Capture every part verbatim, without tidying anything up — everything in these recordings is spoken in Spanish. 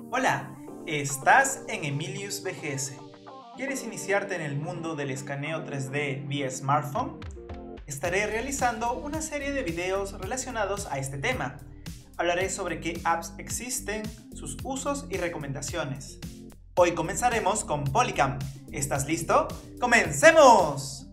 Hola, estás en Emilius V G S. ¿Quieres iniciarte en el mundo del escaneo tres D vía smartphone? Estaré realizando una serie de videos relacionados a este tema. Hablaré sobre qué apps existen, sus usos y recomendaciones. Hoy comenzaremos con Polycam. ¿Estás listo? ¡Comencemos!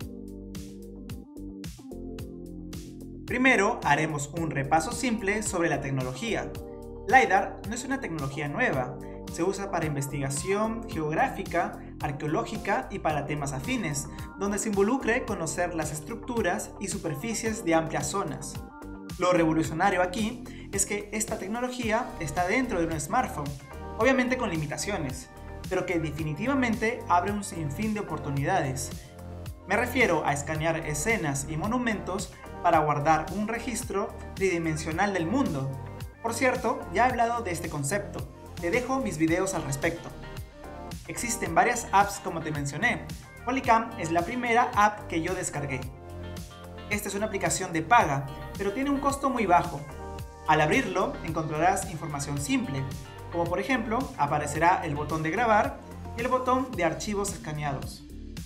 Primero haremos un repaso simple sobre la tecnología. LiDAR no es una tecnología nueva, se usa para investigación geográfica, arqueológica y para temas afines, donde se involucre conocer las estructuras y superficies de amplias zonas. Lo revolucionario aquí es que esta tecnología está dentro de un smartphone, obviamente con limitaciones, pero que definitivamente abre un sinfín de oportunidades. Me refiero a escanear escenas y monumentos para guardar un registro tridimensional del mundo. Por cierto, ya he hablado de este concepto, te dejo mis videos al respecto. Existen varias apps como te mencioné. Polycam es la primera app que yo descargué. Esta es una aplicación de paga, pero tiene un costo muy bajo. Al abrirlo encontrarás información simple, como por ejemplo aparecerá el botón de grabar y el botón de archivos escaneados.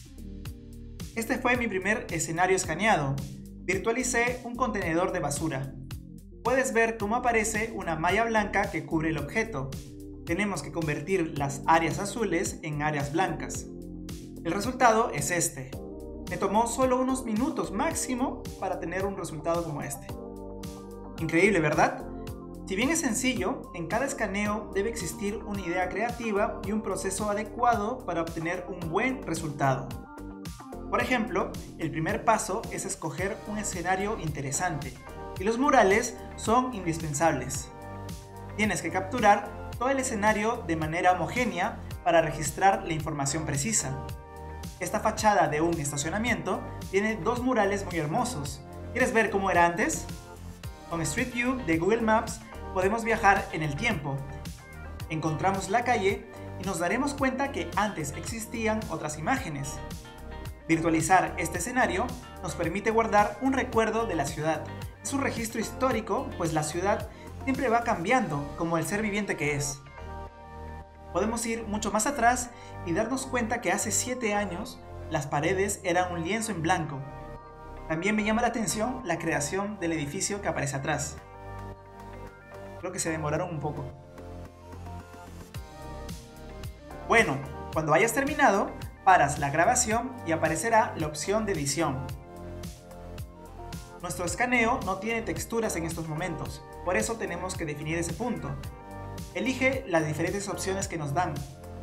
Este fue mi primer escenario escaneado. Virtualicé un contenedor de basura. Puedes ver cómo aparece una malla blanca que cubre el objeto. Tenemos que convertir las áreas azules en áreas blancas. El resultado es este. Me tomó solo unos minutos máximo para tener un resultado como este. Increíble, ¿verdad? Si bien es sencillo, en cada escaneo debe existir una idea creativa y un proceso adecuado para obtener un buen resultado. Por ejemplo, el primer paso es escoger un escenario interesante. Y los murales son indispensables. Tienes que capturar todo el escenario de manera homogénea para registrar la información precisa. Esta fachada de un estacionamiento tiene dos murales muy hermosos. ¿Quieres ver cómo era antes? Con Street View de Google Maps podemos viajar en el tiempo. Encontramos la calle y nos daremos cuenta que antes existían otras imágenes. Virtualizar este escenario nos permite guardar un recuerdo de la ciudad. Es un registro histórico, pues la ciudad siempre va cambiando, como el ser viviente que es. Podemos ir mucho más atrás y darnos cuenta que hace siete años las paredes eran un lienzo en blanco. También me llama la atención la creación del edificio que aparece atrás. Creo que se demoraron un poco. Bueno, cuando hayas terminado, paras la grabación y aparecerá la opción de edición. Nuestro escaneo no tiene texturas en estos momentos, por eso tenemos que definir ese punto. Elige las diferentes opciones que nos dan.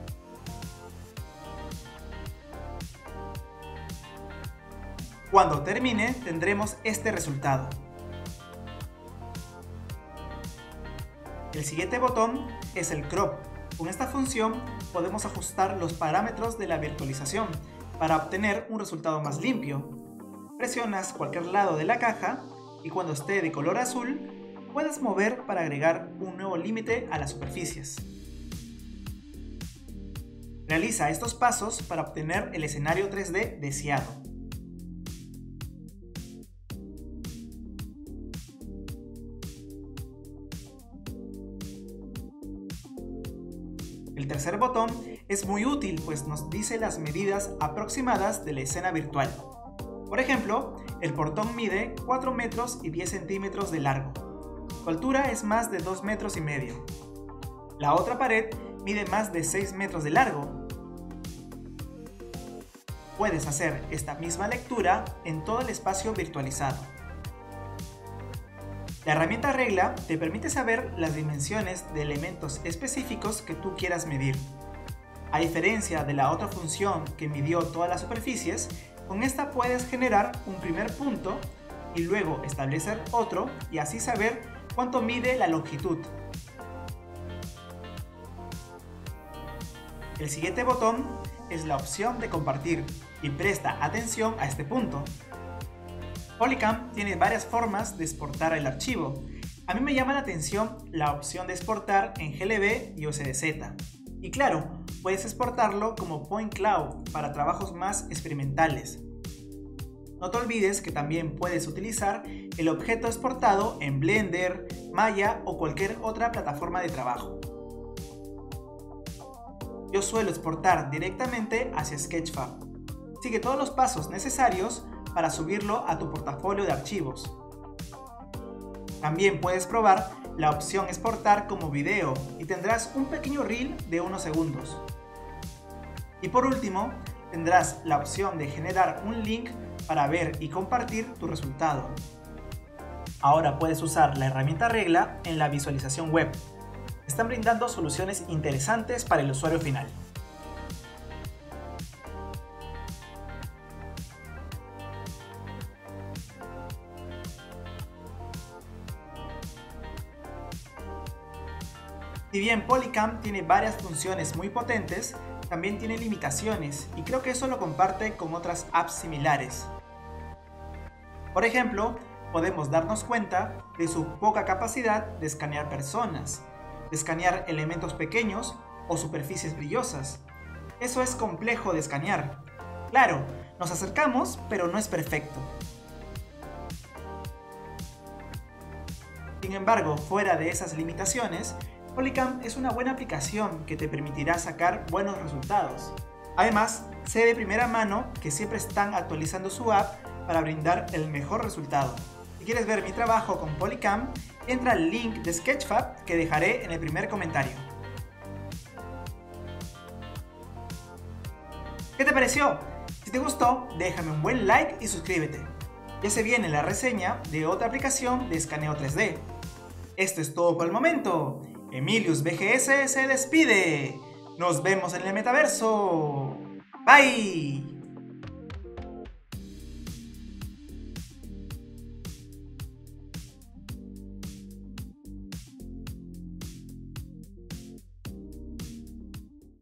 Cuando termine, tendremos este resultado. El siguiente botón es el crop. Con esta función podemos ajustar los parámetros de la virtualización para obtener un resultado más limpio. Presionas cualquier lado de la caja y cuando esté de color azul, puedes mover para agregar un nuevo límite a las superficies. Realiza estos pasos para obtener el escenario tres D deseado. El tercer botón es muy útil, pues nos dice las medidas aproximadas de la escena virtual. Por ejemplo, el portón mide cuatro metros y diez centímetros de largo. Su altura es más de dos metros y medio. La otra pared mide más de seis metros de largo. Puedes hacer esta misma lectura en todo el espacio virtualizado. La herramienta regla te permite saber las dimensiones de elementos específicos que tú quieras medir. A diferencia de la otra función que midió todas las superficies, con esta puedes generar un primer punto y luego establecer otro y así saber cuánto mide la longitud. El siguiente botón es la opción de compartir y presta atención a este punto. Polycam tiene varias formas de exportar el archivo. A mí me llama la atención la opción de exportar en G L B y O S D Z. Y claro, puedes exportarlo como point cloud para trabajos más experimentales. No te olvides que también puedes utilizar el objeto exportado en Blender, Maya o cualquier otra plataforma de trabajo. Yo suelo exportar directamente hacia Sketchfab. Sigue todos los pasos necesarios para subirlo a tu portafolio de archivos. También puedes probar la opción exportar como video y tendrás un pequeño reel de unos segundos. Y por último, tendrás la opción de generar un link para ver y compartir tu resultado. Ahora puedes usar la herramienta regla en la visualización web. Están brindando soluciones interesantes para el usuario final. Si bien Polycam tiene varias funciones muy potentes, también tiene limitaciones y creo que eso lo comparte con otras apps similares. Por ejemplo, podemos darnos cuenta de su poca capacidad de escanear personas, de escanear elementos pequeños o superficies brillosas. Eso es complejo de escanear. Claro, nos acercamos, pero no es perfecto. Sin embargo, fuera de esas limitaciones, Polycam es una buena aplicación que te permitirá sacar buenos resultados. Además, sé de primera mano que siempre están actualizando su app para brindar el mejor resultado. Si quieres ver mi trabajo con Polycam, entra al link de Sketchfab que dejaré en el primer comentario. ¿Qué te pareció? Si te gustó, déjame un buen like y suscríbete. Ya se viene la reseña de otra aplicación de escaneo tres D. Esto es todo por el momento. Emilius V G S se despide. Nos vemos en el metaverso. Bye.